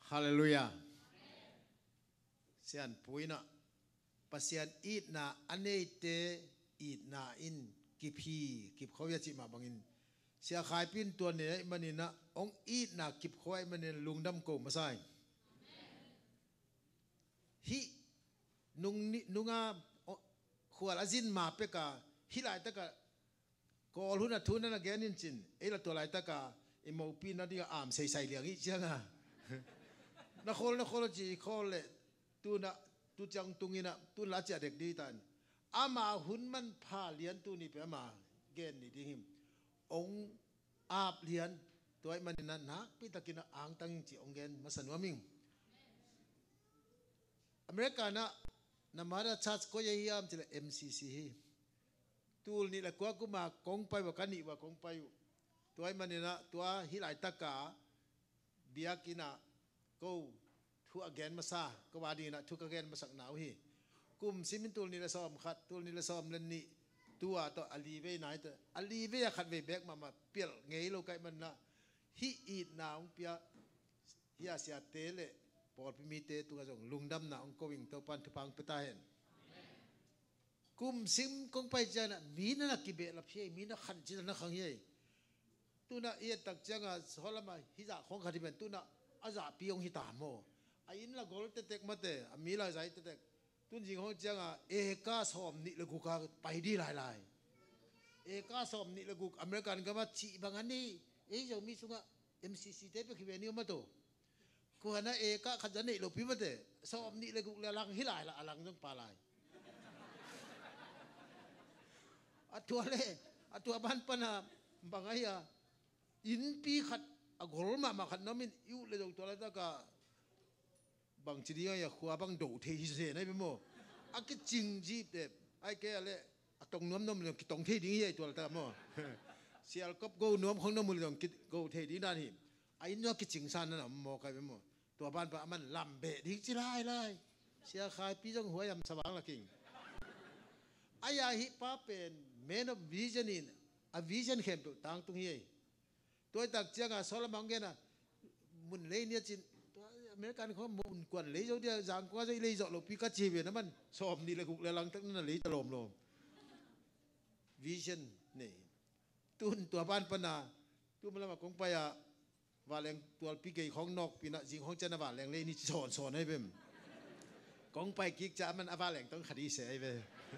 ฮาเลลูยาเสียนปุยนะปัสยันอีดนาอันเนเตอีดนาอินกิพีกิบเขาอยากจิมาบังอินเสียขายปิ้นตัวเนี่ยมันนี่นะองอีดนากิบเขาไอ้มันนี่ลุงดำโกมาใส่ฮินุงาขวดอาจินมาเปกาฮิลายตะกะกอลหุนทุนนั่นแกนินจินเอละตัวลายตะกะอิโมปีนัดที่อ่ามใส่เหลียงอีเจ้านักโคลจีโคลเลยตูจังตุงินะตูลาจเด็กดีตันอามาหุ่นมันพาเลี้ยนตูนี่ไปมาเกณฑ์นี่ดิหิมองอาบเลี้ยนตัวไอ้มันนั่นนักพิตากินอ่างตั้งจีองเกณฑ์มาสนวมิงอเมริกานะนามาราชัดก็ยังยามจะเลย MCC ตูนี่แหละกูมากงไปว่ากันนี่ว่ากงไปตัวไอ้มันนี่นะตัวฮิไลตะกาเบียกินะกูทุกอเกนมาซาก็ว่าดีนะทุกอเกนมาสักหนาวฮีกุมซิมินตูนี่ละซ้อมขัดตูนี่ละซ้อมเล่นนี่ตัวต่ออลีเวไหนต่ออลีเวขัดเวแบกมาเปียเงยโลกไอมันนะฮีอีดนาองเปียฮีอาเซียเตเลปอดพิมีเตตัวจงลุงดำนาองโกวิงตัวปันทุพังปตาเห็นกุมซิมกงไปเจนะมีนั่นกิเบลับเช่มีนั่นขันจิตนั่นขังเย่ตัวน่ะเอียตักจังอ่ะสอนละมาฮิจ่าของขัดที่เป็นตัวน่ะอาจ่าปีองฮิตามโมไอ้อินละกอลเตเต็กมาเตะมีหลายสายเตะตุนจริงเขาจังอ่ะเอกาสอมนี่ละกูกาไปดีหลายเอกาสอมนี่ละกูอเมริกันก็มาชีบางอันนี้จะมีสุงะ MCC เตไปคิดว่านี่มาโตกูหันเอกาขัดจันนี่ลูกพี่มาเตะสอมนี่ละกูละลังฮิลายละลังต้องปลาลายอัตัวเล่อัตัวบ้านปนาบางไอ้อินปีขัดกอลมาขัดน้ำมินอยู่เลยตัวละตะกาบางทีนี้อย่าขวาบางโดดเทียเสียนะพี่โมอากิจริงจีบเด็บไอ้แกอะไรตรงน้ำมันตรงเทียดิ้งยัยตัวละตาโมเสียก็โกน้ำของน้ำมันตรงโกเทียดิ้งนั่นหิมไอ้นี่กิจริงสันนั่นโมกันพี่โมตัวบ้านปะมันลำเบะดิ้งจีไรเลยเสียขายพี่จังหัวยำสว่างละกิ่งไอ้ยาฮิป้าเป็นเมนof vision in a vision เข้มตัวต่างตรงยัยตัวตักเจ้าก็สอนละมังเกนะมุนเลยเนี่ยจินอเมริกันเขามุนกวนเลยเดียวจางก็จะเลยจอดลงพิกัดชีวิตนั้นมันสอบนี่เลยกุเลยลังทั้งนั้นเลยตลมวิชั่นนี่ตุนตัวบ้านปนาตัวมันละมาคงไปอะว่าแรงตัวพิเกยของนอกปีน่ะจริงของเจ้าหน้าว่าแรงเลยนี่สอนให้เพิ่มกงไปกิกจะมันอาว่าแรงต้องคดีเสียไป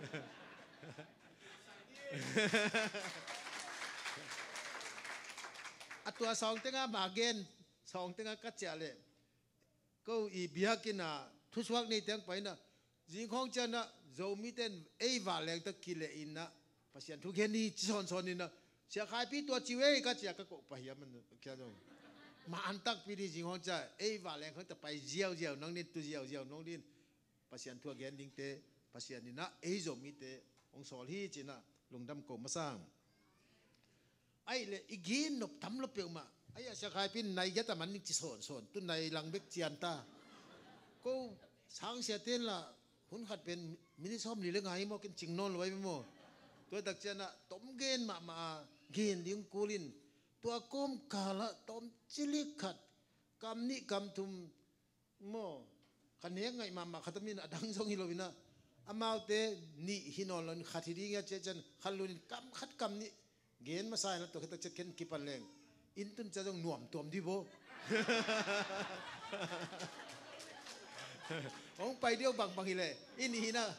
อัตัวสองตั้งมาเกนสองตั้งกัดเจเลยก็อีเบียกินะทุกวันนี้เตียงไปนะจิงของเจ้านะจะมีเต้นว่าแรงตะกิเลอินนะพัศยันทุกเห็นนี่สอนนี่นะเสียขายพี่ตัวจิเวก็จะก็ไปเหี้ยมันแค่นั้นมาอันตักพี่ดีจิงของเจ้าว่าแรงเขาจะไปเจียวน้องนี่ตัวเจียวน้องนี่พัศยันทุกเห็นดิ้งเตพัศยันนี่นะจะมีเตองสอลีจีนะลงดำโกมาสร้างไอ้เลยอีกินนบทำลบเปล่ามาไอ้เสียขายพี่ในยัตมันนี่สอนตุนในหลังเบกเจียนตาก็สางเสียเต้นละหุ่นขัดเป็นมินิซอมนี่เลยไงมอกินจิงนอนไว้ไม่มอตัวตักเจนะต้มเกนมาเกนดิ้งกูลินตัวก้มกาละต้มจิลิขัดกำนี่กำทุมมอขันเนี้ยไงมาขัดมินดังทรงฮิโลวินะอามาเตนี่ฮินอลนขัดที่ดิ้งเจจันขันลุนกำขัดกำนี่เกนมาใส่ละตัวตักจะเกนกิปันแรงอินตุนจะต้องหน่วมตัวมดีโบองไปเดียวบางฮิเลอินี่นะ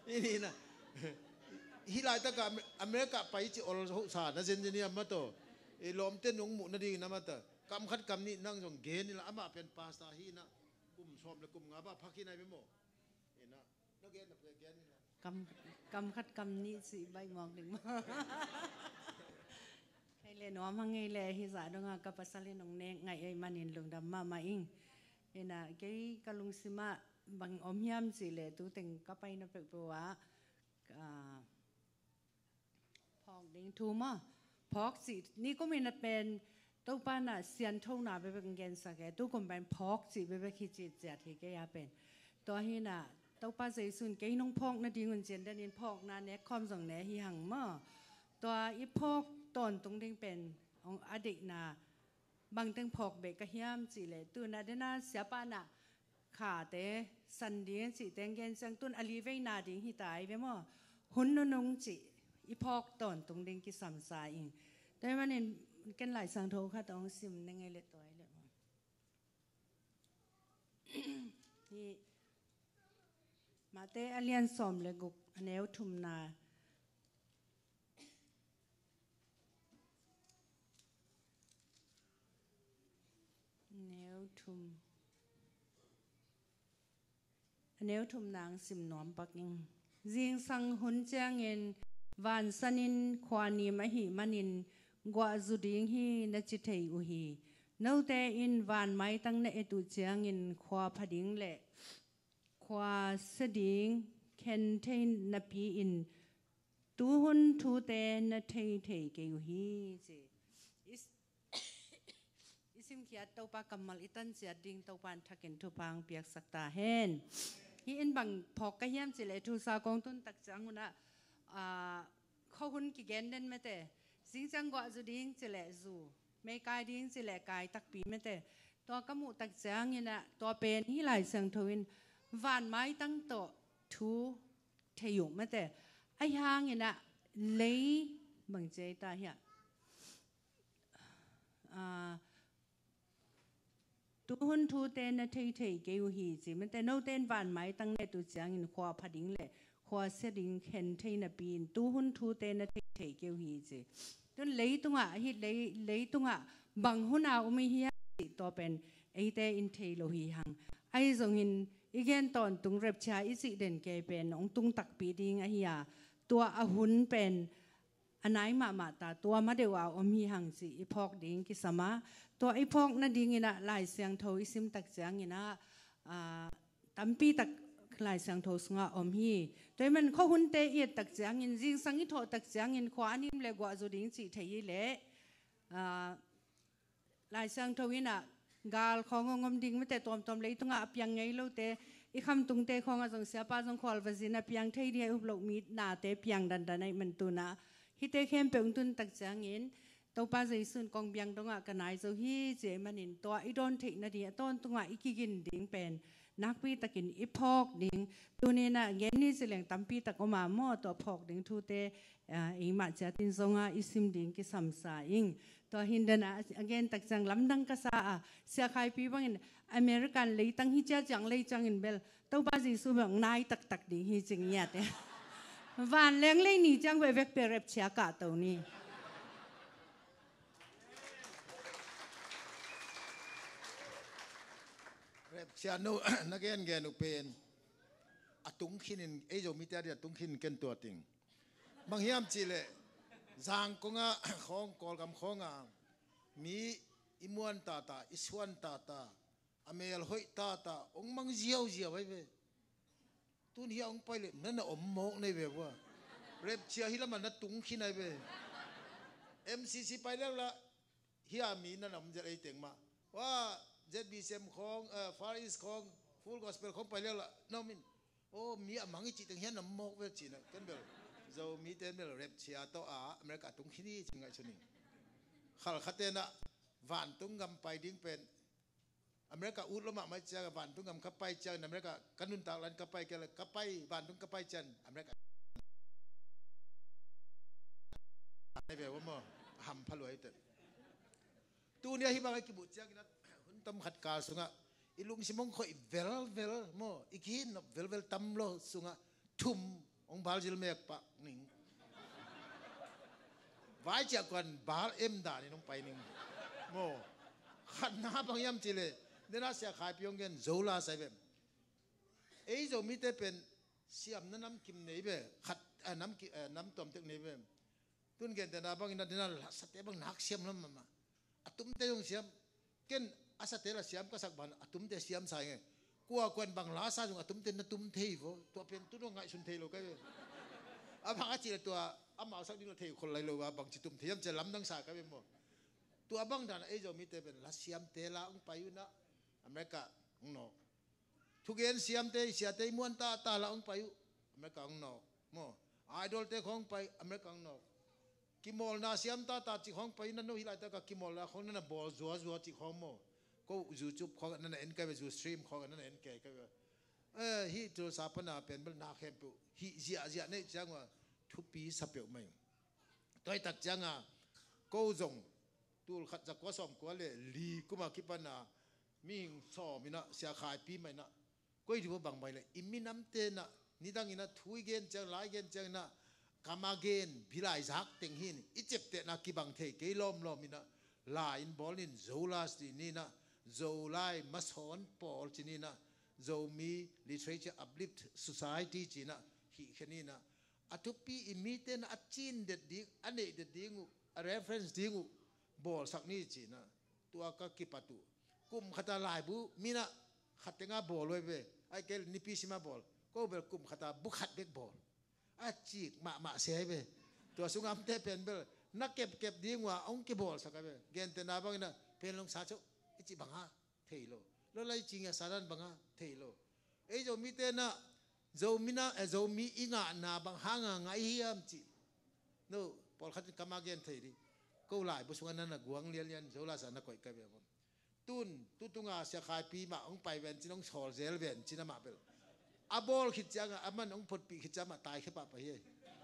ฮิลายตะกาอเมริกาไปจิออลสานะเซนเจเนียมาโตลมเต้นงมุนดีนะมาโตกำคัดกำนี่นั่งจงเกนี่ละอามาเป็นปาสตาฮีนะกุมชอมและกุมงาบ้าพักที่ไหนไปโมเห็นนะนักเกนนักเกนกำคัดกำนี่สิใบหมอกหนึ่งมาใครเล่นว่ามังไงเลยฮิสาดงกับภาษาเล่นงเนงไงไอ้มันอินลงดำมาอิงเห็นนะแกกลุงสิมาบางอมยามสิเลยตัวแต่งก็ไปนับเป็นตัวพอกดิ้งทูมาพอกสินี่ก็มีนัดเป็นตัวป้าน่ะเสียนทุ่งนาไปเป็นเกณฑ์สักแกตัวคนเป็นพอกสิไปเป็นขี้จิตจัดที่แกยาเป็นตัวเห็นน่ะตัวป้าใจสุนแกน้องพอกนาดีเงินเจนได้ยินพอกนาเน็กคอมส่งเน็กหังมาตัวอีพอกตอนตรงเด้งเป็นองอดีตน่ะบางตึงพอกเบกกะเฮียมจีเลยตุนอะเดน่าเสียปานะขาเตสันเดียนจีเตงเกนจังตุนอลีเวนาดิงฮิตายเวมอหุ่นนงจีอีพอกตอนตรงดิงกิสัมสาอิงแต่มันเห็นกันหลายสังโทค่ะต้องซิมยังไงเลยตัวเลยนี่มาเตอเลียนสอมเลยกุกอันเอวทุมนาเนวทุมอันเนวทุมนางซิมหนอมปักยิงจิงสังหุนเจียงเงินวันสันินควานีมหิมันินกว่าจุดิงฮีนัจิเทยอุฮีนูเตอินวันไม้ตั้งเนตุเจียงเงินควาพดิงเละควาสดิงเคนเทนนปีอินตูหุนทูเตนเทยเทยเกยุฮีเจอิมเขียดตัวปากำมัลอิตันเสียดิ่งตัวปานทักเก็นทุพังเปียกสักตาเฮนฮีอินบังพอกกะเฮียมสิเลทุสากองตุนตักจังหุนะเขาหุ่นกิเกนเดนไม่แต่สิงจังกว่าจุดิ่งสิเลจูไม่กายดิ่งสิเลกายตักปีไม่แต่ตัวกมูตักจังนี่นะตัวเป็นที่หลายเสียงทวินวันไม้ตั้งโตทูเทยุไม่แต่ไอ้หางนี่นะเลยบังเจตาเฮียตูหุนทูเตนเทยเทยเกยุฮีจิมันแต่โนเตนวันไม้ตั้งในตุจังอินควาพดิงเล่ควาเสดิงเห็นเทยนปีนตูหุนทูเตนเทยเทยเกยุฮีจิตุนเลยตุงะฮิเลยตุงะบังหุนาอุมิฮิยาตัวเป็นไอเตอินเทยโลหิหังไอจงหินอีกแกนตอนตุงเร็บชาอิสิเด่นเกเป็นองตุงตักปีดิงอหิยาตัวอหุนเป็นอันไหนมาตาตัวมาเดว่าอมหิหังสิอีพอกดิงกิสมาตัวไอ้พอกนั่นดิงินะหลายเสียงโทอิซิมตักเสียงงินะตั้มปีตักหลายเสียงโทสงะอมฮีตัวมันข้อหุ่นเตยตักเสียงงินจิงสังกิโทตักเสียงงินขวานิมเลกว่าจุดิงสิเทยเละหลายเสียงโทวินะกาลของงมดิงไม่แต่ตอมเลยต้องอาเปียงไงลูเตอีคำตุงเตของอาจงเสียป้าจงขอลวจินะเปียงเทยเดียอุปโลกมีนาเตเปียงดันในมันตุนะฮิเตเข้มเปียงตุนตักเสียงงินตัวป้าใจสุนกองเบียงตรงอ่ะกันไหนเจ้าฮีเจมันอินตัวอีโดนเทนาดีต้นตรงอ่ะอีกิกินดิ่งเป็นนักปีตะกินอีพอกดิ่งตัวนี้นะเงี้ยนี่เสียงตั้มปีตะก็มาหม้อตัวพอกดิ่งทูเตอีมาเจตินทรงอ่ะอิซิมดิ่งกิสัมสาอิงตัวหินเดนะเงี้ยตักจังลำดังกษาเสียใครปีบังอินอเมริกันเลยตั้งฮิจ้าจังเลยจังอินเบลตัวป้าใจสุนแบบนายตักดิ่งฮิจิงเงี้ยเตวันเลี้ยงเลยนี่จังเวกเปรบเชียกาตัวนี้เชียนูนักเรียนแกนุเป็นอตุงขินไอโจมิเตอร์อตุงขินเกินตัวติงบางเฮียมจีเลจางกงะของกอลกำของอ่ะมีอิมวนตาอิสวนตาอเมลหอยตาองมังเจียวไว้เว้ตุนเฮียองไปเลยนั่นน่ะอมโมกในเว้ยว่าเร็บเชียฮิลมันนั่นตุงขินไอเว้ MCC ไปแล้วละเฮียมีนั่นน่ะมันจะไอเต็งมาว่าZBCM ของFar East ของ Full Gospel ของไปแล้วล่ะน้องมินโอ้มีอ่ะมังอีจิตเห็นน้ำมกเวจีนะกันเบลเรามีเต้นเบลเรปเชียต่ออเมริกาตรงที่นี่จึงไงชนิงขัดขัดเต้นอ่ะวันตุ้งกำไปดิ้งเป็นอเมริกาอุดละมาไม่เจอวันตุ้งกำขับไปเจออเมริกากันนุนตาลันขับไปกันเลยขับไปวันตุ้งขับไปเจออเมริกาในแบบว่ามั่วหำพลวยเต้นตัวเนี้ยที่บางไอ้กิบุตรเจ้ากินตั้มขัดกาสุงะอีลุงสิมงคอยเวลโมอีกินเวลตั้มโลสุงะทุ่มองบาลจิลเมกปะนิ่งไว้จากก่อนบาลเอ็มด่านี่น้องไปนิ่งโมขัดน้าบางยามจิเลเดน่าเสียขายพิองเงินโจลาใส่แบบไอ้โจมีแต่เป็นเสียมน้ำกิมเนยเบขัดน้ำต้มตึกเนยเบตุนเกินแต่นาบางอินเดน่าสเตบังนักเสียมน้ำมาตุ้มเตยงเสียมเกินอาศัยเตละเสียมก็สักบันตุ้มเตเสียมใส่ไงกลัวกวนบางลาซาจงตุ้มเตนตุ้มเทย์ตัวเป็นตุ้งไงสุนเทโลก็อาบางอาจีตัวอามาสักนิดเทย์คนไรโลว่าบางจิตุ้มเทียมจะล้ำดังสาก็เป็นหมดตัวบางด่านไอ้เจ้ามีแต่เป็นลาเสียมเตละองไปอยู่นะอเมริกาองนอทุกเย็นเสียมเตเสียเตม้วนตาละองไปอยู่อเมริกาองนอโมไอดอลเตของไปอเมริกาองนอกิมอลนาเสียมตาจิของไปนั่นโนฮิไลตากับกิมอลละของนั่นบอลจัวจิของโมก็ยูทูบของนั่นเอ็นก็ไปยูสตรีมของนั่นเอ็นก็ฮิโทรศัพท์น่ะเป็นเป็นนาเข้มปุ๊ฮิเจียเนี่ยจังว่าทุบปีสับเปียวไม่ตัวตักจังอ่ะก็จงตูขัดจากกัวสอมกัวเลยลีกุมาคิดปันน่ะมีสอมินะเสียขายปีไม่นะก็อยู่บางใบเลยอิมิน้ำเตนะนี่ดังอินะทุยเกนจังไลเกนจังนะกามาเกนพิลายซักเต็งหินอิเจ็บเตนะกิบังเทเกลอมลอมินะลาอินบอลินโซลาสตินี่นะโซไลมัสฮอนปอลจินี่นะโซมี literature uplift society จีนะฮิแค่นี้นะอัตุปีอิมิเตนะอัจจินเด็ดดิ้งอันนี้เด็ดดิ้งreference ดิ้งบอลสักนี้จีนะตัวก็กิปตุกุมขัดลายบุมีนะขัดเต็งาบอลไว้เว้ไอ้เกลนิพิสิมาบอลก็เบลกุมขัดบุขัดเด็กบอลอาจีกมาเสียไปตัวสุงามเตเป็นเบลนักเก็บดิ้งว่าองค์เก็บบอลสักไปเกณฑ์เตนาบังนะเป็นลงสาธุอิจิบังฮะเทโลแล้วไรจริงอะสารันบังฮะเทโลไอ้โจมีเตนะโจมีนะโจมีอิงะนาบังฮางะไงเฮียมจีโน่บอลขัดกามาเกณฑ์เทดีก็หลายบุษวันนั้นนะกวางเลียนโซลาสานักก่อยกันแบบนั้นตุงอาเสียขายปีมาองไปเวนจีน้องชอลเซลเวนจีน่ามาเปลอาบอลขิดจังอามันองพดปีขิดจังมาตายแค่ปะไปเฮ้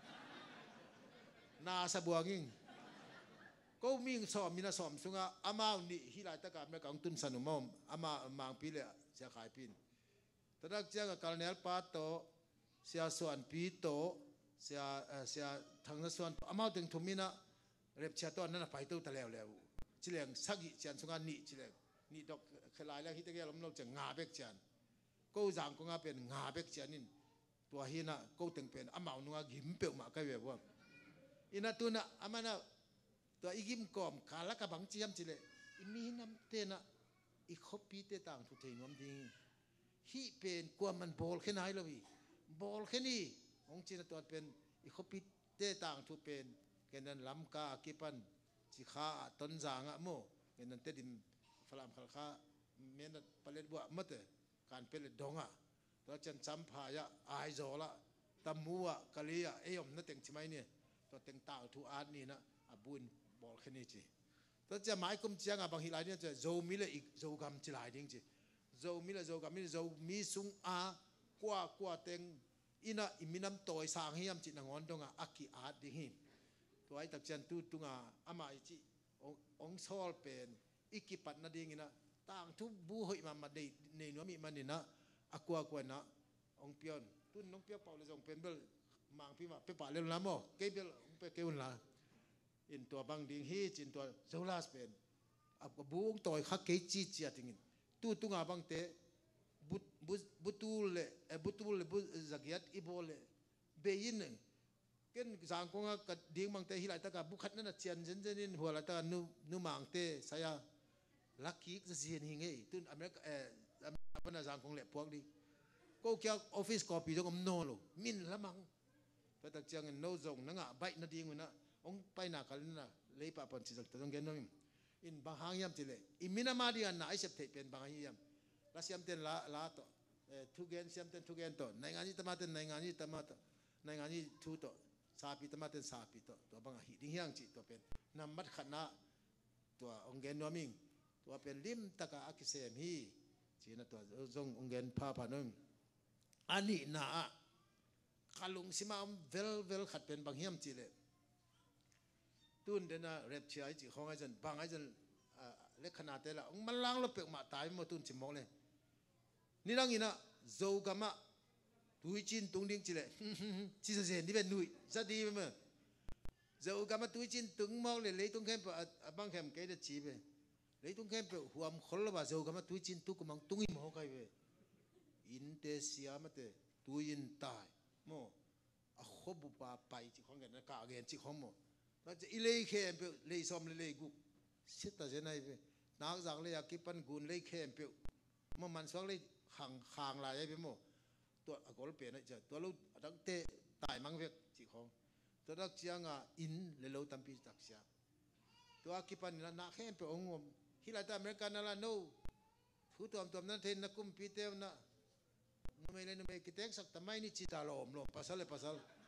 นาสบัวงิงก็มิงสอมมีนาสอมสุงอามานี่ฮิลายตะการเมื่อกางตุนสนุมอมอามามังปีเลยเสียขายปีนแต่ถ้าจังกับการเนลปาโตเสียส่วนปีโตเสียทางส่วนอามาถึงทุมินะเรียบเชียตัวนั้นไปตู้ตะแล้วจิเลงสักอีจันสุงานี่จิเลงนี่ดอกขลายแล้วฮิตเกลเราจะงาเบกจันก็จางก็งาเป็นงาเบกจันนินตัวฮินะก็ตึงเป็นอามาหนัวกิมเปียวมาก็แบบว่าอินาตัวน่ะอามานะตัวอีกิมกอมขาละกะบังจิยมจิเลอิมีน้ำเตนะอีคบปีเตต่างทุกทีน้ำดิ้งฮิเป็นกว่ามันบอลแค่ไหนเลยบอลแค่นี้องค์จีนตัวเป็นอีคบปีเตต่างทุกเป็นแค่นั้นลำกากิปันจิขาต้นจางอะโมแค่นั้นเตดิมฝรั่งขลข้าเมียนผลิตบัวมัดการผลิตดงอ่ะตัวจันจำพายะไอโซละตำมัวกะลีอ่ะเอ้ยมนั่นเต็งใช่ไหมเนี่ยตัวเต็งต่างทุอาร์นี่นะอาบุญบอลแค่นี้จีตัวจะหมายกุมเจียงอ่ะบางทีไรเนี่ยจะโจมิเลยอีกโจกำจิไรดิ้งจีโจมิเลยโจกำมิเลยโจมีสุงอากว่าเต็งอินะอิมิน้ำต่อยสางให้ยำจินางอนตรงอ่ะอักขีอาร์ดิ้งตัวไอ้ตักจันตุตุงอ่ะอามาอิจิองซอลเป็นอีกิปัตนาดิ้งนะต่างทุบบูหอยมาได้ในนัวมีมันนี่นะอักว่านะองเปียนตุนน้องเปียเป่าเลยส่งเป็นเบลมังพี่มาไปป่าเร็วนะโมเกเบลไปเกวนละอินตัวบางดิ้งฮีจินตัวโซลาสเป็นอับบูงต่อยขักเกจิเจียติงินตุงอ่ะบางเตบุตูเลบุจักยัดอีโบเลเบยินนึงเกินสังคมกับดิ้งบางเตฮิไลตะกับบุคัดนั่นเจียนเจนหัวละตะนูมังเตสายลักกี้จะเสียนี่ไงตุนอเมริกาพนักงานของเล็บพวกนี้ก็แค่ออฟฟิศคอปีต้องโน่ลูมินละมังแต่ตักจังโน่จงนั่งอ่ะใบนาดีมันนะองไปหนักกันนะเลยป่ะปนสิจักต้องเกินนู่นอินบางหางยามจิเลอิมินามาดีอันน่ะไอเสพติดเป็นบางหางยามแล้วเสียมเต้นละต่อทุกเกนเสียมเต้นทุกเกนต่อในงานนี้ตมาเต้นในงานนี้ตมาต่อในงานนี้ทุต่อสาปีตมาเต้นสาปีต่อตัวบางหิดิ้งยังจิตัวเป็นนำมัดขณะตัวองเกนนัวมิงตัวเป็นลิมตะกะอักเสมฮีจีนตัวจงองเงินพาพานุงอันนี้นะขลุงสิมาเวลขัดเป็นบางเฮียมจีเลตุนเดนะเร็บเชียจีของไอ้จันบางไอ้จันเล็กขนาดเตละมันล้างแล้วเปลือกมาตายมาตุนจิมมองเลยนี่ดังนี้นะโจกามะตุยจินตุงดิ้งจีเลจีเสียนี่เป็นนุยจะดีไหมโจกามะตุยจินตุงมองเลยตุงเข้มบางเข้มเกยจะจีไปเลยตุงเข้มไปหัวมคนละว่าโจกามะตุยจินตุกมังตุงอิมหอกไอ้เว้อินเตเซียมาเตตุยินตายโมอะขบุปาไปจีของกันนะกาเกนจีของโมแล้วจะอิเลเข้มไปเลยซ้อมเลยกุสิตาเจนัยไปนักจากเลยอากิปันกุนเลยเข้มไปมันสวงเลยห่างลายไปโมตัวกอลเปลี่ยนจะตัวลูกตั้งเตะตายมังเวกจีของตัวนักเชียงอินเลยเราตั้งปีตักเสียตัวอากิปันนี่นักเข้มไปองค์ฮิลาตาอเมริกันนั่นละโน่ผู้ตัวนั้นเทนนักกุมปีเตวนะนุ่มเลยนุ่มเลยกิเต็กสักทำไมนี่จิตาลมลมภาษาเลยภาษา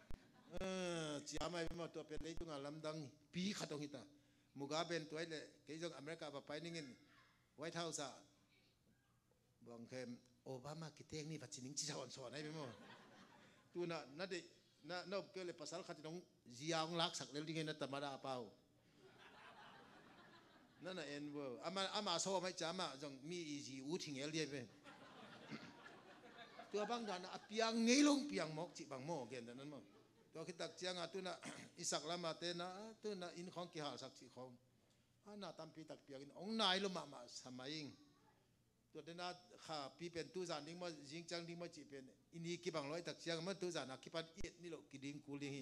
จีอาไม่เป็นมาตัวเป็นเลยตัวงานลำดังปีขัดตรงหิตามุกาเป็นตัวเลยเกี่ยงอเมริกาไปนี่เงินไว้เท่าซะบางเข้มโอบามาคิดเองนี่ปัจจุบันจีสอนให้เป็นมั้งตัวน่ะนั่นดิน่าเกี่ยวเลยภาษาขัดตรงจีอาของลักสักเลยที่เงินนั่นธรรมดาเปล่านั่นน่ะเอ็นเวอร์อามาโซ่ไม่จ้ามาจงมีอีจีอูทิ้งเอลเดียไปตัวบางด่านเปียงเงยลงเปียงหมอกจีบางหม้อเกี่ยนนั้นมั้งตัวคิดตักเจียงตัวน่ะอิสักละมาเตนะตัวน่ะอินของกี่หาสักสี่ของน่าตามปีตักเปียงองนายลงมาสมัยตัวเดน่าข้าปีเป็นตัวจานดิ้งมาจิงจังดิ้งมาจีเป็นอินี่กี่บางร้อยตักเจียงมันตัวจานกี่ปันเอ็ดนี่หรอกกี่ดิ้งกูดิ้ง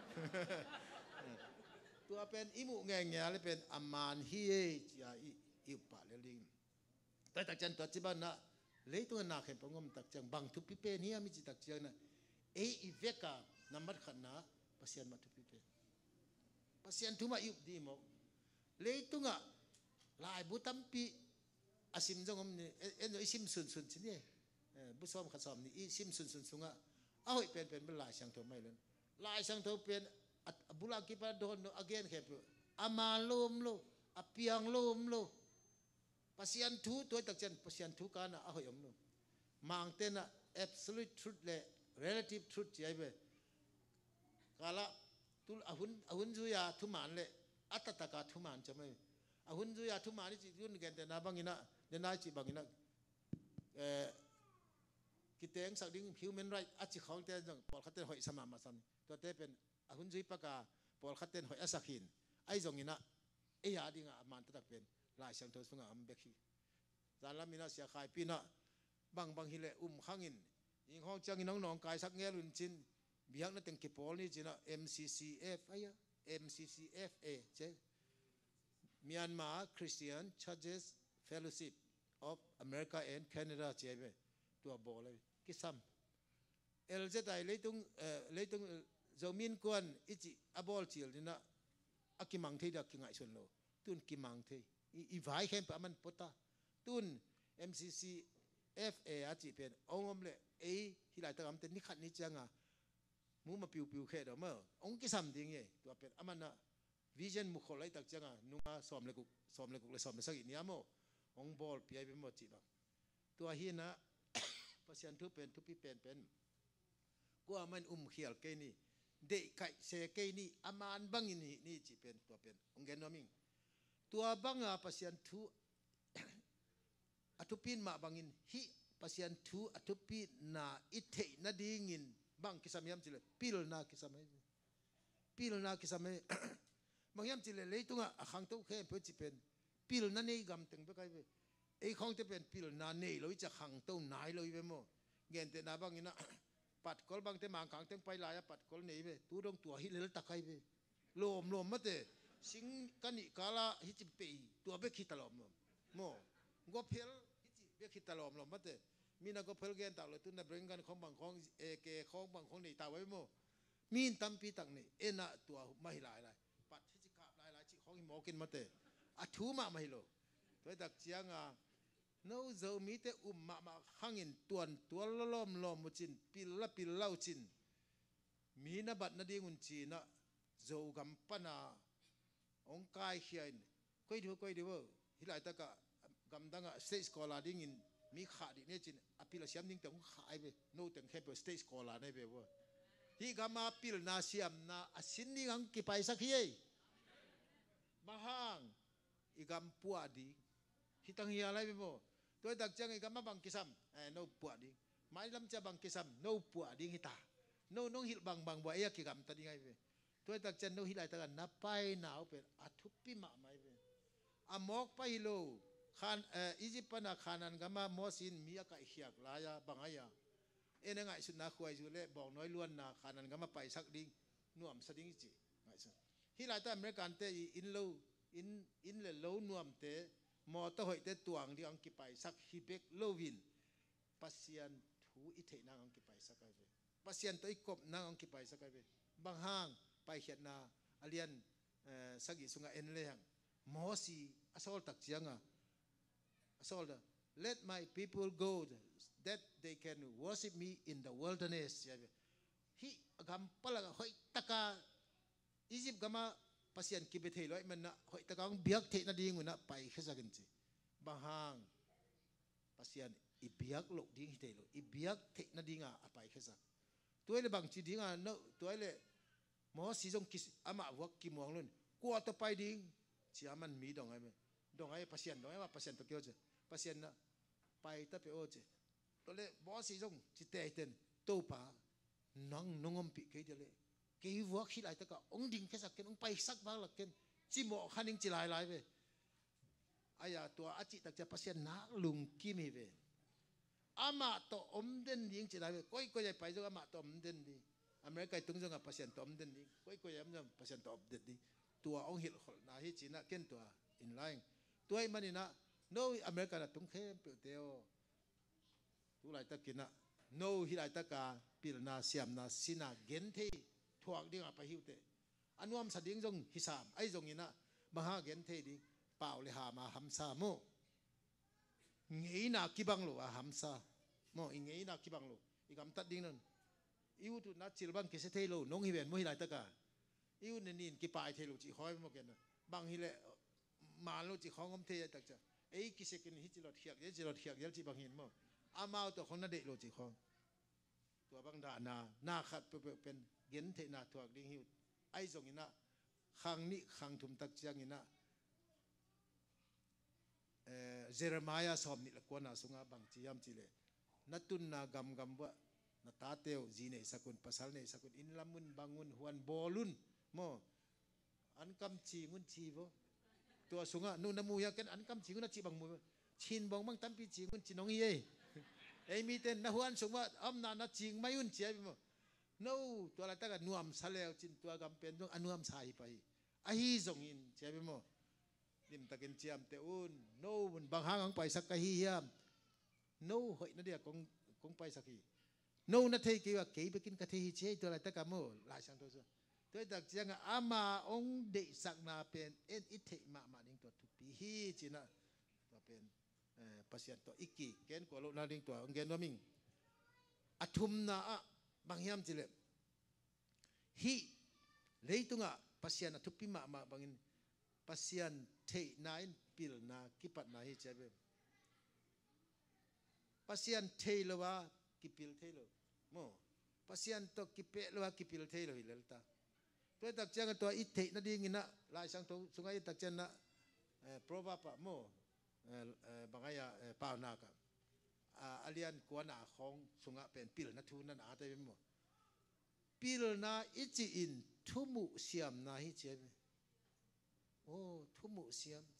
ตัวเป็นอิมุเงี้ยเลยเป็นอามานฮีเอจีอาอิปะเลยลิงแต่ตักเจียงตัวจีบันน่ะเลยตัวน่าเข็มปงมตักเจียงบางทุกปีเป็นนี่มีจิตักเจียงน่ะอีเวกานัมบัดขันนะภาษามาทุกปีเป็นภาษาทุมาอิบดีมั้งเลยตัวง่ะลายบุตัมปีอาซิมจงมนี่อิซิมสุนสิเนี่ยบุษอมขัดสอมนี่อิซิมสุนสุงอ่ะเอาให้เป็นลายช่างตัวไม่เลยลายช่างตัวเป็นบุลากิปาโดนอเกนแค่เพื่ออามาลมโลอาเปียงลมโลภาษาทุตัวตักเจนภาษาทุกันอ่ะเอาให้ยมโลมังเตนะ absolute truth เลย relative truth ใช่ไหมกาละตุลอาหุนจุยาทุมานเลยอัตตะกาทุมานจะไหมอาหุนจุยาทุมานนี่จิตุนกันแต่นาบังอินะเดนายจิบังอินะกิเตงสักดิ้ง human right อัจฉริของเตนจังปอลคัตเตนหอยสมามาสันตัวเตเป็นอาหุนจุยปากาปอลคัตเตนหอยอาศักหินไอจงอินะเอียดิ้งอ่ะมันตักเป็นลายเสียงตัวสุงอัมเบคีจานละมินะเสียขายปีนะบางฮิเลข้างอินยิงห้องจังอินน้องกายสักเงี้ยลุนจินเบียงนั่นเต็งกิปอลนี่จีน่ะ MCCF ไอ้ยะ MCCFA เจ้ Myanmar Christian Churches Fellowship of America and Canada เจ้ไปตัวโบเลยกิซัมเจ้าไต่เลยตุงเจ้ามินกวนอิจิอบอลจิลนี่นะอากิมังเทดักกิไงส่วนโลตุนกิมังเทอีไวเข้มปะมันปตาตุน MCCFA อาจิเป็นองค์เลยที่หลายตะกำเต็นนี่ขัดนี่จังอ่ะมูมาปิวแค่เดิมองค์กิสัมดิ้งยี่ตัวเป็นอามันนะวิจันมุขอะไรตักจังอ่ะนุ่งสอมเลยกุเลยสอมเลยสักอีนี้มั้งองค์บอลปีไอเป็นหมดจีบตัวหินนะภาษาทุเป็นทุปีเป็นกูอามันเขียลเกนี่เด็กไก่เสกเกนี่อามันบังอินี่จีเป็นตัวเป็นองค์เกนน้อมิงตัวบังอ่ะภาษาทุอทุปินมาบังอินฮิภาษาทุอทุปินนาอิเทนาดิ้งอินบางกิสามยามจิเลพิลนากิสามบางยามจิเลเลยตุงอ่ะขังตู้แค่เพื่อจิเป็นพิลนั่นเองกำตึงไปใครไปของที่เป็นพิลนาเน่เราจะขังตู้ไหนเราไปมั้งเงี้ยแต่นาบางอินะปัดกอลบางแต่มังขังตึงไปลายปัดกอลนี่ไปตัวดงตัวฮิเลตะใครไปลมมาเตสิงกันนี่กาลาฮิจิเปย์ตัวเบคิตลอมมั้งก็เพลฮิจิเบคิตลอมมาเตมีนักก็เพลเกนตากเลยตุนนับเรื่องกันของบางของเกของบางของนี่ตาไว้โมมีนตั้มปีตักนี่น่ะตัวไม่หลายปัดที่จะขาบหลายจิของหิมอกินมาเตะอัดทูมาไม่โลตัวตักเจียงอ่ะโน้เจ้ามีแต่มาข้างอินตัวล้อมมุจินปิลเล่าจินมีนบัดนาดีงุนจีนะเจ้ากำปนาองกายเขียนก้อยดูฮิลายตะกะกำดังอ่ะสเตสกอลาดิ้งอินมีขาดิเนี่ยจินอภิลเสียมนิ่งแต่งขายไปโน้แต่งแค่เปิดสเตจสกอลาเนี่ยไปว่าที่กามาพิลนาเสียมนาสินนี่งังกี่ไปสักทีมาห้างอีกำปัวดีที่ตั้งเฮียอะไรไปบ่ตัวดักจังอีกำมาบังกิซัมโน้ปัวดีไม่ลำจะบังกิซัมโน้ปัวดีฮิตาโน้ฮิลบังบ่อยกี่กำตัดยังไงไปตัวดักจังโน้ฮิลอะไรตั้งนับไปหนาวเป็นอัทุปิมาไม่เป็นอามอกไปโลขันอียิปต์น่ะขันันก็มามอสินมีอากาศเขียกลายบางอย่างนั่งไงสุดนักคุยอยู่เลยบอกน้อยล้วนน่ะขันันก็มาไปสักดิ้งน่วมสักดิ้งจีไงสุดที่หลายท่านอเมริกันเตะอินเลยโลน่วมเตะมอตหอยเตะตวงที่อังกิไปสักฮิเบกโลวินปัสยันถูอิเทนางอังกิไปสักไงปัสยันตัวอีกบนางอังกิไปสักไงบางห้างไปเขียนนาอเลียนสักอีสุงเอ็นเลยงมอสีอสอลตักเจียงอ่ะSo let my people go that they can worship me in the wilderness. Hi gampala hoi ตะกาอียิปต์ก็มาภาษากิบเทลอยมันนะหอยตะกางเบียกเทนดีงุนะไปแค่สักนิดบางห้างภาษาอีเบียกโลกดิ้งเทโลอีเบียกเทนดีงาไปแค่สักตัวเอเลบางจีดิ้งอ่ะเนาะตัวเอเลหมอสีจงกิสอามาวักกิมวงลุนกลัวต่อไปดิ้งจีอามันมีดองไงมั้ยดองไงภาษาดองไงว่าภาษาตัวเกี่ยวจ้ะภาษานะไปตะเปโอจ้ะตัวเล่หมอสีจงจิตเตเต็นตู้ป่านังนงอมปีเกยเดเลเกี่ยววักขี้ไหลตะกะองดิ่งแค่สักเกนองไปสักบ้างละเกนจิโมขันิงจิไหลไปอายาตัวอาจิตจะภาษาหนักลุงกิมีเวอามาโตอมเดนดิ้งจิไหลไปก้อยก้อยไปจงอามาโตอมเดนดิ้งอเมริกาตุ้งจงกับภาษาโตอมเดนดิ้งก้อยก้อยมันภาษาโตอมเดนดิ้งตัวองหิลนาฮิจินะเกนตัวอินไลน์ตัวไอ้มันนี่นะโน้อเมริกาตุ้งเข้มเปียวเตียวตัวไหลตะกินนะโน้ฮิไหลตะกาปิลนาเสียมนาสินาเกนที่ทวกดิ้งไปหิวเตอันวมสดิ้งจงฮิสามไอ้จงนี่นะมหาเกนที่ดิ้งเปล่าเลยหามาหัมซาโมเงี้ยนักกิบังโลหัมซาโมเงี้ยนักกิบังโลอีกคำตัดดิ้งนั่นอิวตุนัดจิลบังกิเสเทโลน้องฮิเวนมุฮิไลตะกาอิวเนนินกิปายเทโลจิคอยโมเกนนะบางฮิเลมาโลจิของอมเทยตักจ้ะไอ้กิเสกินฮิจิลอดเขียกเยจิลอดเขียกเยจิบางหินโมอามาตัวคนนั่นเดโลจิของตัวบางดานาขัดเป็นเกนเทนาทวกดิ้งฮิวไอ้จงนี่นะขังนี่ขังทุมตักจังนี่นะเจเรมายาสอบนี่ละกวนอาสุงาบางจียามจีเลนัตุนนากำว่านัตาเตวจีเนสกุลภาษาเนสกุลอินลามุนบางุนฮวนบอลุนโมอันกำจีงุนจีบ่ตัวสุงานูนมูยากันอันกำจีงุนจีบางมูชินบองบางตั้มปีจีงุนจีน้องเย่ไอมีเต้นนะฮวนสุงว่าอำนาณจีงไม่ยุนเจียบ่โน้ตัวอะไรตั้งแต่นวมสเลวจินตัวกำเป็นต้องอนวมสายไปไอฮีจงอินเจียบ่ดิมตะกินเจียมเตอุนโน่มันบางห้างไปสักกะฮียามโน่หอยนั่นเดียกงไปสักฮีโน่นั่นเทกี่ว่าเกี่ยไปกินกะทิเชยตัวอะไรตะกะโมหลายช่างตัวซัวตัวตักเจียงอามาองเดสักนาเป็นเอ็นอิเทมาดิ้งตัวทุกปีฮีจีน่ะตัวเป็นภาษาตัวอิกิเกณฑ์กว่าโลนาดิ้งตัวองเกณฑ์ว่ามิงอัทุมนาบางยามจีเลฮีเลยตุงะภาษาทุกปีมาบางอินภาษาเทนาอินปิลนากิปัตนาฮิเจเบภาษาเทลวะกิปิลเทลโมภาษาตัวกิเปลวะกิปิลเทลฮิเลลตาตัวตักเจงตัวอิเทนาดิ้งนะลายสังตัวสุงายตักเจงนะโปรวาปะโมบางอย่างป่าวนากับอาเลียนกวนอาของสุงะเป็นปิลนาทูนันอาเตเป็นโมปิลนาอิจิอินทุมุเสียมนาฮิเจเบโอ้ทุ่มเสียม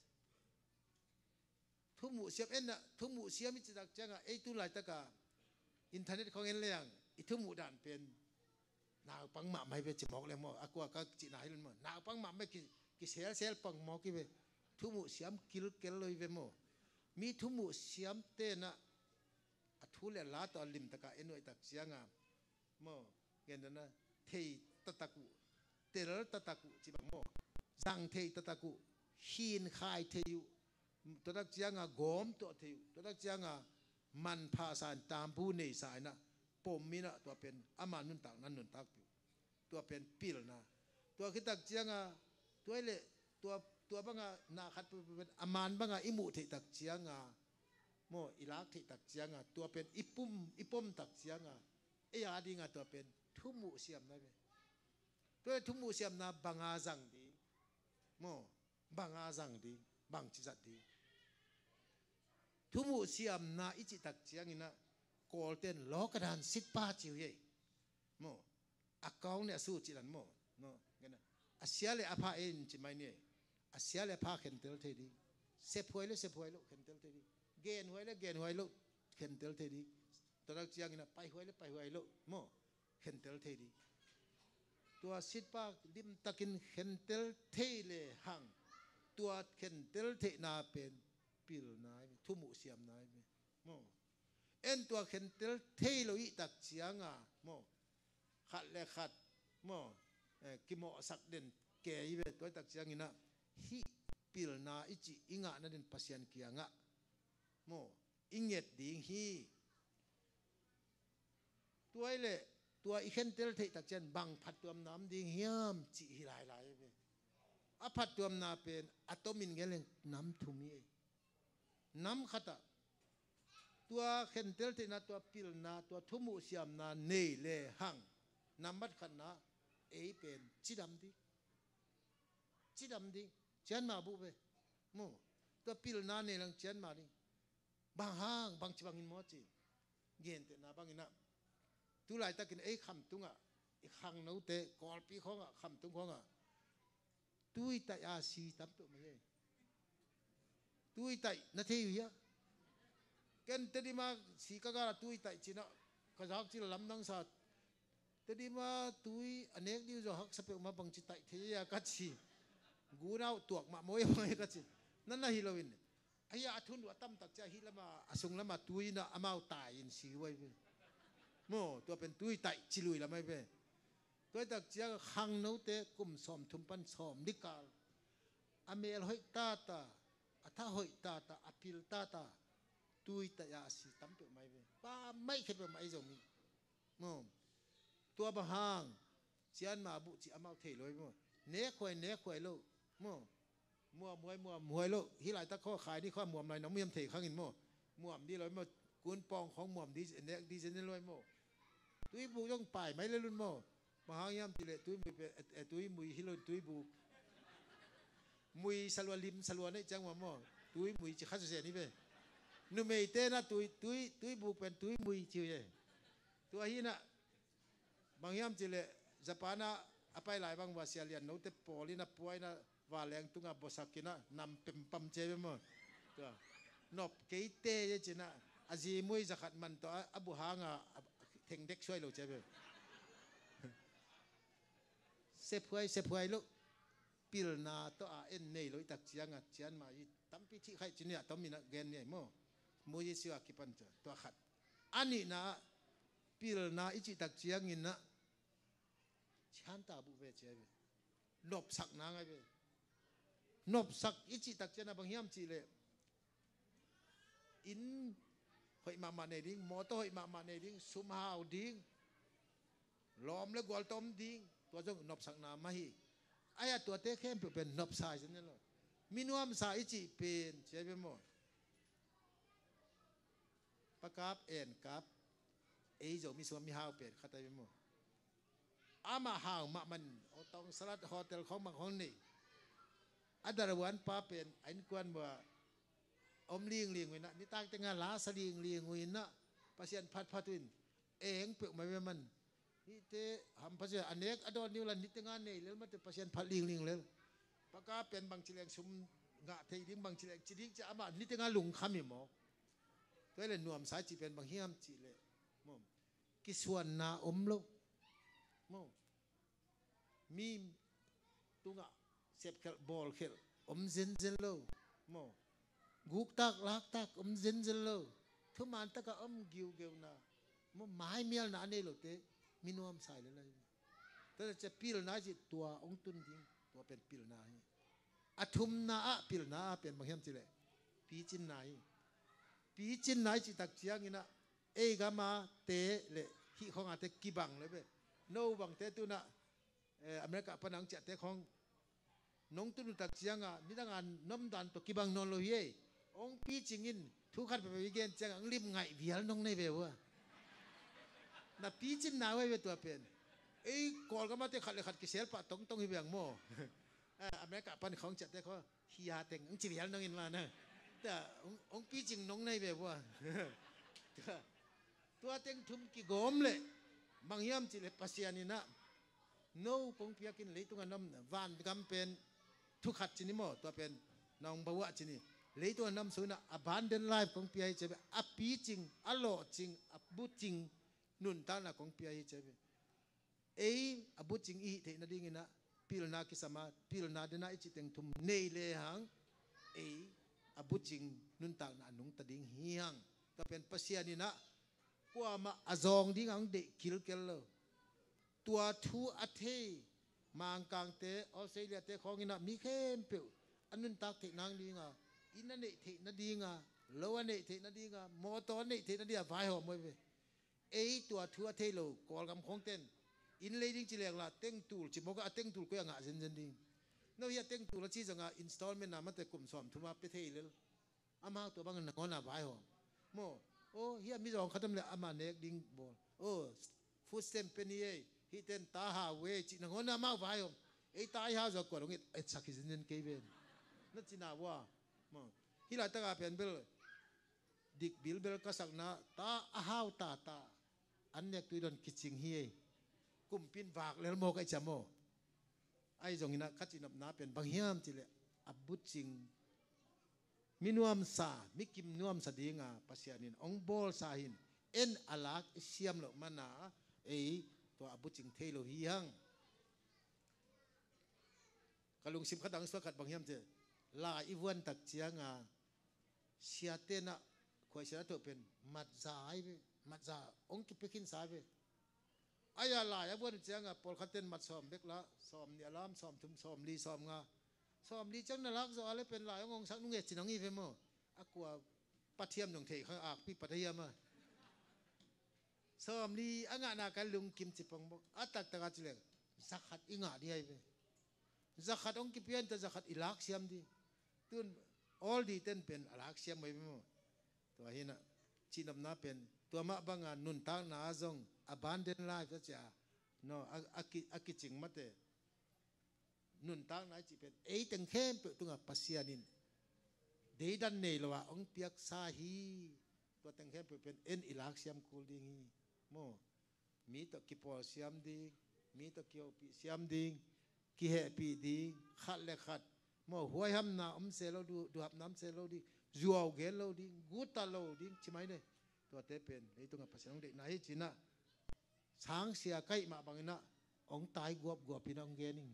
เอ็นน่ะทุ่มเสียมมิจิตักจังอ่ะไอ้ตุลายตะกาอินเทอร์เน็ตของเอ็นเลี้ยงไอ้ทุ่มด่านเป็นนาวปังหมาไม่ไปจิมอกเลยมั้งอากว่าก็จีน่าให้เลยมั้งนาวปังหมาไม่กิเซลปังหมอกี่ไปทุ่มเสียมกิลเลยไปมั้งมีทุ่มเสียมเต้นน่ะทุเรศลาตอลิมตะกาเอ็นไว้ตักจังอ่ะมั้งเงี้ยนั่นนะเทตะตะกุเตลตะตะกุจิบังมั้งสังเทยตะตะกุหินขายเทยุตัวนักเจียงกอมตัวเทยุตัวนักเจียงมันพาสานตามผู้ในสายนะปมมีนะตัวเป็นอามานุนตักนั้นนุนตักอยู่ตัวเป็นปิลนะตัวคิดตักเจียงตัวเละตัวบังนาขัดเป็นอามานบังอิมุเทตักเจียงโมอิลักเทตักเจียงตัวเป็นอิปุ่มตักเจียงเอียดีงตัวเป็นทุมุเสียมนะตัวทุมุเสียมนะบังอาจังดีโมบางอาจังดีบางจิจัดดีทุมุเสียมนาอิจิตักเจียงนะโกลเทนล้อกระดานสิบป้าจิวเย่โมอากาวเนี่ยสู้จิรันโมโนเงี้ยนะอาเซียเลอาภาเอ็นจิไม่เนี่ยอาเซียเลอาภาเข็นเตลเทดีเซพวยเลเข็นเตลเทดีเกนหวยเลเข็นเตลเทดีตัวนักเจียงนะไปหวยเลโมเข็นเตลเทดีตัวสิบป้าดิมตะกินเข็นเตลเทเลหังตัวเข็นเตลเทนาเป็นปิลนายทุมุเสียมนายโมเอ็นตัวเข็นเตลเทโลอิตักเสียงโมขัดและขัดโมกิโมสักเด่นแก่ยีเวตัวตักเสียงนะฮิปิลนาอิจิอิงะนั่นเป็นภาษาเกียงะโมอิงเงดดิ่งฮีตัวเล่ตัวอีเข็นเตลเทตักเจนบังพัดตัวน้ำดิ่งเฮียมจีหลายไปอพัดตัวนาเป็นอะตอมินเกลงน้ำทุ่มีน้ำขัดตัวเข็นเตลเทนาตัวปิลนาตัวทุ่มุสยามนาเนเลหังน้ำบัดขันนาเป็นจีดำดิเจนมาบุเบโมตัวปิลนาเนลังเจนมาดิบางห้างบางจิบังอินมอจีเย็นเตนาบางอินะตุลายตะกินคำตุงอีกครั้งนู้เตะกอลปีของคำตุงของตุยตายอาศีตั้มตุไม่ใช่ตุยตายนาทีอยู่ยะกันแต่ดีมาสีกากาตุยตายจีน่ะก็จะหักจีลำนังสัตแต่ดีมาตุยอันนี้ดิวจะหักสเปกมาบังจีตายเทียกัดชีกูเราตัวมาโมยมากัดชีนั่นน่ะฮิโลวินไอ้ยาทุนว่าตั้มตักใจฮิลมาอสุงละมาตุยน่ะอามาตายอินสีไว้โมตัวเป็นตุยไตจิลุยละไม่เป็นตัวตักเจ้าขังนู้เตะกุมสอมทุมปันสอมดิกาลอเมลหอยตาตาอัฐหอยตาตาอภิลตาตาตุยตายาสีตั้มเปิดไม่เป็นป้าไม่เคยเปิดไม่จงมีโมตัวบางห้างเจียนมาบุจิอามาเทลอยโมเนื้อควายโลโมมัวมวยโลที่หลายตะข้อขายนี่ข้อมวมเลยน้องเมียมเทข้างอินโมมวมดีเลยโมกุนปองของมวมดีเนื้อดีเจนลอยโมตุยบุต้องไปไม่เลยลุนโมมหายามติเลตุยมุยเป็นตุยมุยฮิโลตุยบุมุยสลัวลิมสลัวนี่จังหวะโมตุยมุยจะขัดเสียนี่เป็นนุ่มเอเต้นะตุยบุเป็นตุยมุยจิวเย่ตัวฮีน่ะบางยามติเลญี่ปุ่นน่ะอภัยหลายบางว่าเสียเลียนโน้ตเปอลิน่ะป่วยน่ะว่าแรงตุงอ่ะบสักกินะนำเป็นปั๊มเจ็บโมตัวนบเกยเต้ยังจีน่ะอาจีมุยจะขัดมันตัวอบุหางอ่ะเทงเด็กช่วยเราเจ็บเสพหวยลูกปิลนาตัวเอ็นนี่ลูกตักเจียงอ่ะเจียนมาอีตั้มพิธีใครจีเนี่ยต้องมีนักเกณฑ์เนี่ยโม่มวยสิวากิปันเจตัวขัดอันนี้นะปิลนาอีจิตักเจียงอินนะฉันตาบุเวเจ็บนบสักนางไงเว้นบสักอีจิตักเจียงนะบางยามจีเลยอินหอยมาเนดิ้งมอเตอร์หอยมาเนดิ้งสุมหาวดิ้งล้อมและกวลต้มดิ้งตัวจงนบสักนามาฮีไอ้ตัวเตะเข้มเป็นนบสายฉันนี่หรอมินวมสายจีเป็นเจ็บไปหมดประกาศเอ็นกับไอ้เจ้ามีส่วนมีหาวเป็นขัดไปหมดอามาหาวมามันต้องสลัดโฮเทลของบางคนนี่อันดาวันป้าเป็นไอ้กวนว่าอมเลี้ยงไว้นะนี่ตั้งแต่งานลาสเลี้ยงไว้นะภาษาพัดวินเองเปลือกไม่เป็นมันนี่เตะทำภาษาอันเอกอดอนนิวลันนี่แต่งานนี่แล้วมันจะภาษาพัดเลี้ยงเลยปากกาเป็นบางชิเลงชุมงะเทียงบางชิเลงจีดิ้งจะอามานี่แต่งานลุงคำอยู่หมอตัวเลยหน่วมสายจีเป็นบางเฮียมจีเลยมอกิส่วนนาอมโลมอมีตุงะเซฟเคลบอลเคลอมเซนเซนโลมอกุกตักลักตักเซนเซนโลทุมันตะกะกิวนะมอไม้เมียลนาเนี่ยโลเตมินวมสายเลยแต่จะพิลนาจิตตัวองตุนดิ้งตัวเป็นพิลนาอัทุมนาพิลนาเป็นบางเฮียมจีเลยปีจินนายจิตักเจียงอินะเอกามาเตเลฮิของอาเตกิบังเลยเว้โนบังเตตุนะอเมริกาปนังเจเตของน้องตุนตักเจียงอ่ะนี่ตั้งงานน้ำดันตัวกิบังนอนโลเย่องปีจิงินทุกขัดไปวิเกนจังอังริมไงเวียลน้องในเววะน่ะปีจินนาไว้เวตัวเป็นไอ้กอลก็มาเตะขัดเลยขัดกิเซลปะต้องฮิเบียงโมอเมริกาปันของเจเตเขาฮิยาเต็งอังจีเวียลน้องอินมาเนอะแต่องปีจิงน้องในเววะตัวเต็งทุมกิโกมเลยบางยามจิเลปัสยานินะโน้กงเปียกินเลยตุงน้ำวันกำเป็นทุกขัดจินิโมตัวเป็นน้องบัวจินีเลยตัวน้ำสุนัข abandon life ของเปียจะเป็นอปีจริงอโลจริงอบุจริงนุนตานะของเปียจะเป็นอบุจริงอีเทนดิ่งนะพิลนาคิสมาพิลนาเดน่าอิจิตเต็งทุมเนยเลหังอบุจริงนุนตานะนุงตะดิ่งเฮียงก็เป็นปัสยานินะกว่ามาอจองดิ่งอังเด็กคิลเกลเลยตัวทูอัฐิมังกังเตออสเตรเลียเตของอินะมีเข้มเปียวอันนั้นตักเทนางดีงาอินันเนเทนดีงาโลวันเนเทนดีงามอตอนเนเทนดีงาไฟหอมไว้เว้ ấy tua thua thế lo call gam khong ten in leading chỉ leng là teng tool chỉ một cái teng tool cái ngã dân dân đi nếu hiện teng tool là chỉ rằng installment nào mà te cùng xóm thua mà biết thế lên ama tua bang ngon là vai hòm mo hiện mi dòng khát tâm là ama nek ding bol food stamp penny ấy hiện tên ta hà về chỉ ngon là mau vai hòm ấy ta hà rồi quả đồng ấy chắc cái dân dân cái bên nó chỉ nào wa mo hiện lại ta gặp bên bel dik bil bel kasak na ta ahau ta anh nhắc tôi đòn kitchen hi cùng pin vạc lên một cái chấm mồ ai dùng như na cắt chỉ nạp ná bên bằng hiam chỉ lệ abut ching minuam sa mikim nuam sa dinga pasianin ong bol sa hin en alak siam lo mana ei to abut ching thelo hi hang kalung sim khadang so khat bằng hiam che la iwan tak chianga siatena khoi sia to pen mat zai mat za ong ki pekin sa be aya la ya bon chianga pol khaten mat som bek la som ni alam som thum som li som nga som li chang na lak zo ale pen la ngong sak nu nge chinang i ve mo akwa pathiam nong thei kha ak pi pathiam ma som li anga na ka lung kim chi pong bok atak taka chile zakhat inga di ai ve zakhat ong ki pian ta zakhat ilak siam di tun all di ten pen alak siam mai mo to hina chinam na pen to ma banga nun ta na zong abandon life cha no aki ching mate nun ta na chi pen ei teng khem pe tunga pasianin dei dan nei lawa ong piak sa hi to teng khem pe pen en ilak siam kul ding hi mo mi to ki por siam ding mi to ki pi siam ding ki he pi ding khat le khat mo huai ham na se lo du hap nam se lo di zuaw gen lo ding guta lo ding chi mai ne to te pen ei tunga pasian de na hi china sáng xia cây mà bằng na ông tai guop pinong gening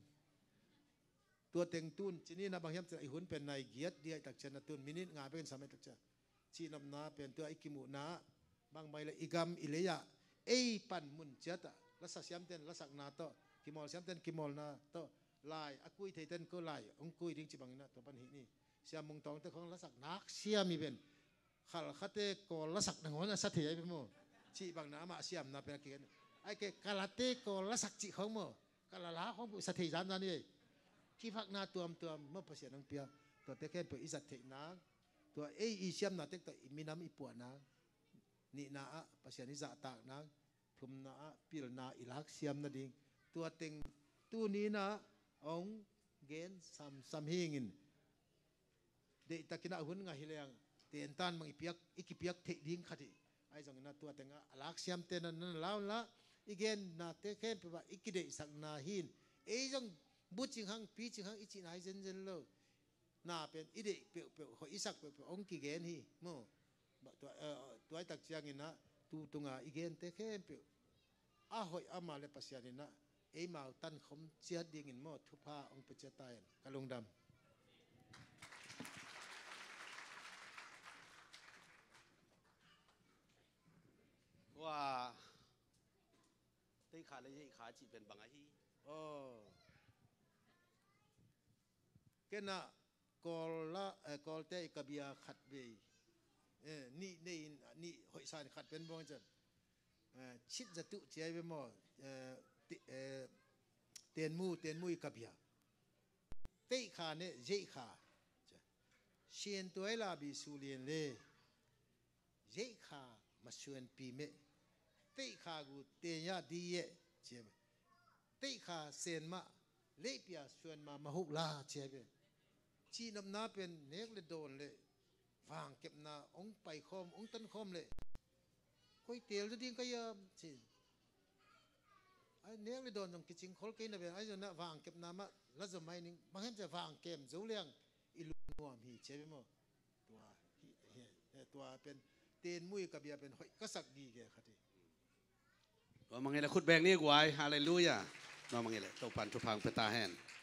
tua teng tun chini na bang hiam chai hun pen nai giat dia tak chen na tun minute nga pen samai tak cha chi nam na pen tua ikimu na bang mai la igam ileya ei pan mun chata la sa siam ten la sak na to kimol siam ten kimol na to lai akui thei ten ko lai ong kui ding chi bang na to pan hi ni siam mung tong te khong la sak nak siam mi ben khal khate ko la sak na ngon na sa thei ai mo chi bang na ma siam na pen ki ai cái kalate ko la sak chi khong mo kalala khong bu sa thei jan jan ni ki phak na tuam mo pasian ang pia to te ke pe izat thei na to i siam na tek to minam i pu na ni na a pasian i za ta na thum na a pil na ilak siam na ding to teng tu ni na ong gen sam hingin de takina hun nga hileang ten tan mang ikipiak thei ding khati ai jong na tu tenga alak siam ten na law la igen na te khem pe ba ikide sak na hin e jong bu ching hang pi ching hang ichi nai zen lo na pen ide pe ho isak pe ong ki gen hi mo ba to ai tak chiang ina tu tunga igen te khem pe a hoi ama le pasian ina e mau tan khom chia ding in mo thu pha ong pe cha tai kalung dam ว่าได้ขาเลยให้ขาจีเป็นบางอาฮี cái na call te kabia khat be ni hoi san khat pen bong chan chit za tu chai be mo tiền mu kabia te kha ne je kha xiên tuai la bi su lien le je kha ma suan pi me te kha gu te ya di ye che te kha sen ma le pia suan ma huk la che be chi nam na pen nek le don le vang kep na ong pai khom ong tan khom le koi tel du ding ka ya chi ai nek le don jong ki ching khol ke na be ai na vang kep na ma la zo mai ning bang hem ja vang kem zo liang ilu nuam hi che be mo tua pen ten mui ka bia pen hoi ka sak gi ge khati ว่ามังเงละขุดแบงนี่กว่าฮาเลลูยาว่ามังเงละตบปันทุพังเปตาแฮน